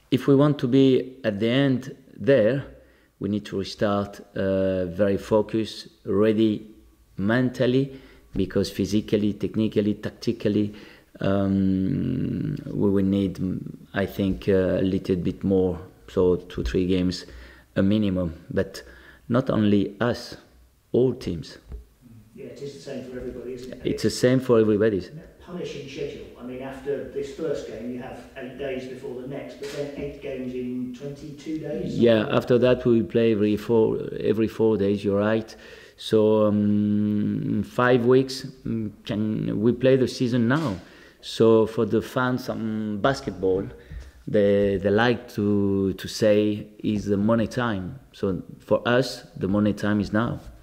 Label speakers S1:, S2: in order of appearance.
S1: if we want to be at the end there, we need to restart very focused, ready mentally, because physically, technically, tactically, we will need, I think, a little bit more, so 2-3 games, a minimum. But not only us, all teams.
S2: Yeah, it is the same for everybody, isn't it?
S1: It's the same for everybody.
S2: Punishing schedule. I mean, after this first game, you have 8 days before the next, but then 8 games in 22 days.
S1: Yeah, after that we will play every 4 days. You're right. So 5 weeks we play the season now. So for the fans on basketball, they like to say is the money time. So for us, the money time is now.